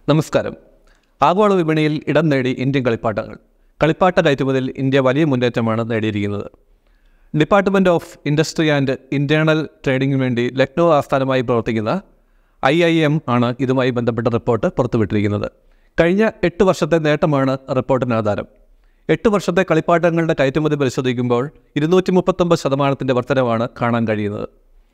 നമസ്കാരം. ആഗോള വിപണിയിൽ ഇടം നേടി ഇന്ത്യൻ കളിപ്പാട്ടങ്ങൾ. കളിപ്പാട്ട കയറ്റുമതിയിൽ ഇന്ത്യ വലിയ മുന്നേറ്റമാണ് നേടിയിരിക്കുന്നത്. Department of industry and internal ട്രേഡിങ്ങിന് വേണ്ടി ലക്നൗ ആസ്ഥാനമായി പ്രവർത്തിക്കുന്ന IIM ആണ് ഇതുമായി ബന്ധപ്പെട്ട റിപ്പോർട്ട് പുറത്തുവിട്ടിരിക്കുന്നത്. കഴിഞ്ഞ 8 വർഷത്തെ നേട്ടമാണ് റിപ്പോർട്ടിന് ആധാരം. 8 വർഷത്തെ കളിപ്പാട്ടങ്ങളുടെ കയറ്റുമതി പരിശോധിക്കുമ്പോൾ 239% വർധനവാണ് കാണാൻ കഴിയുന്നത്.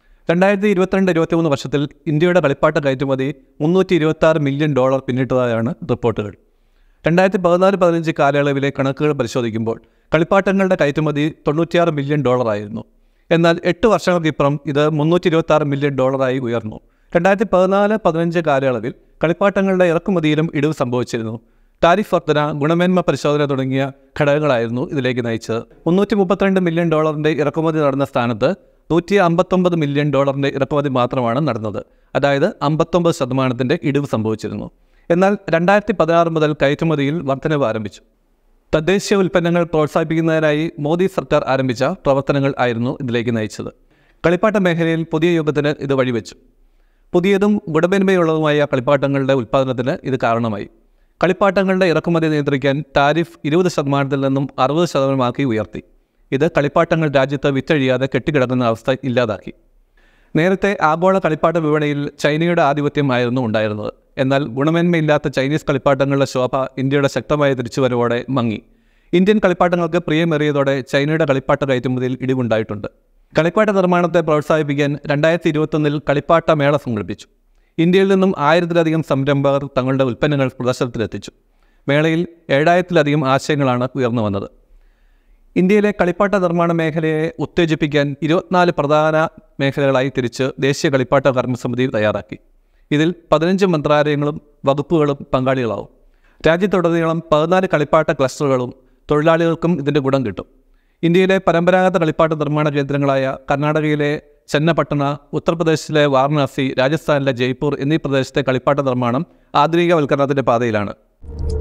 2022-23 വർഷത്തിൽ ഇന്ത്യയുടെ കളിപ്പാട്ട കയറ്റുമതി $326 മില്യൺ പിന്നിട്ടതായാണ് റിപ്പോർട്ടുകൾ. 2014-15 കാലയളവിലെ കണക്കുകൾ പരിശോധിക്കുമ്പോൾ കളിപ്പാട്ടങ്ങളുടെ കയറ്റുമതി $96 മില്യൺ ആയിരുന്നു. എന്നാൽ 8 വർഷങ്ങൾക്കിപ്പുറം ഇത് $326 മില്യൺ ഉയർന്നു. 2014-15 കാലയളവിൽ കളിപ്പാട്ടങ്ങളുടെ ഇറക്കുമതിയിലും ഇടിവ് സംഭവിച്ചിരുന്നു. ടാരിഫ് വർധന, ഗുണമേന്മ പരിശോധന തുടങ്ങിയ ഘടകങ്ങളായിരുന്നു ഇതിലേക്ക് നയിച്ചത്. $332 മില്യൺ ഇറക്കുമതി നടന്ന സ്ഥാനത്ത് $159 മില്യൺ ഇറക്കുമതി മാത്രമാണ് നടന്നത്. അതായത് 59% ഇടിവ് സംഭവിച്ചിരുന്നു. എന്നാൽ 2016 മുതൽ കയറ്റുമതിയിൽ വർധനവ് ആരംഭിച്ചു. തദ്ദേശീയ ഉൽപ്പന്നങ്ങൾ പ്രോത്സാഹിപ്പിക്കുന്നതിനായി മോദി സർക്കാർ ആരംഭിച്ച പ്രവർത്തനങ്ങൾ ആയിരുന്നു ഇതിലേക്ക് നയിച്ചത്. കളിപ്പാട്ട മേഖലയിൽ പുതിയ യുഗത്തിന് ഇത് വഴിവെച്ചു. പുതിയതും ഗുണമേന്മയുള്ളതുമായ കളിപ്പാട്ടങ്ങളുടെ ഉൽപ്പാദനത്തിന് ഇത് കാരണമായി. കളിപ്പാട്ടങ്ങളുടെ ഇറക്കുമതി നിയന്ത്രിക്കാൻ ടാരിഫ് 20% നിന്നും 60% ഉയർത്തി. ഇത് കളിപ്പാട്ടങ്ങൾ രാജ്യത്ത് വിറ്റഴിയാതെ കെട്ടിക്കിടക്കുന്ന അവസ്ഥ ഇല്ലാതാക്കി. നേരത്തെ ആഗോള കളിപ്പാട്ട വിപണിയിൽ ചൈനയുടെ ആധിപത്യമായിരുന്നു ഉണ്ടായിരുന്നത്. എന്നാൽ ഗുണമേന്മയില്ലാത്ത ചൈനീസ് കളിപ്പാട്ടങ്ങളുടെ ശോഭ ഇന്ത്യയുടെ ശക്തമായ തിരിച്ചുവരവോടെ മങ്ങി. ഇന്ത്യൻ കളിപ്പാട്ടങ്ങൾക്ക് പ്രിയമേറിയതോടെ ചൈനയുടെ കളിപ്പാട്ട കയറ്റുമതിയിൽ ഇടിവുണ്ടായിട്ടുണ്ട്. കളിപ്പാട്ട നിർമ്മാണത്തെ പ്രോത്സാഹിപ്പിക്കാൻ 2021 കളിപ്പാട്ട മേള സംഘടിപ്പിച്ചു. ഇന്ത്യയിൽ നിന്നും 1000-ലധികം സംരംഭകർ തങ്ങളുടെ ഉൽപ്പന്നങ്ങൾ പ്രദർശനത്തിലെത്തിച്ചു. മേളയിൽ 7000-ലധികം ആശയങ്ങളാണ് ഉയർന്നു വന്നത്. ഇന്ത്യയിലെ കളിപ്പാട്ട നിർമ്മാണ മേഖലയെ ഉത്തേജിപ്പിക്കാൻ 24 പ്രധാന മേഖലകളായി തിരിച്ച് ദേശീയ കളിപ്പാട്ട കർമ്മസമിതി തയ്യാറാക്കി. ഇതിൽ 15 മന്ത്രാലയങ്ങളും വകുപ്പുകളും പങ്കാളികളാവും. രാജ്യത്തുടനീളം 14 കളിപ്പാട്ട ക്ലസ്റ്ററുകളും തൊഴിലാളികൾക്കും ഇതിൻ്റെ ഗുണം കിട്ടും. ഇന്ത്യയിലെ പരമ്പരാഗത കളിപ്പാട്ട നിർമ്മാണ കേന്ദ്രങ്ങളായ കർണാടകയിലെ ചെന്നപട്ടണ, ഉത്തർപ്രദേശിലെ വാരണാസി, രാജസ്ഥാനിലെ ജയ്പൂർ എന്നീ പ്രദേശത്തെ കളിപ്പാട്ട നിർമ്മാണം ആധുനികവൽക്കരണത്തിൻ്റെ പാതയിലാണ്.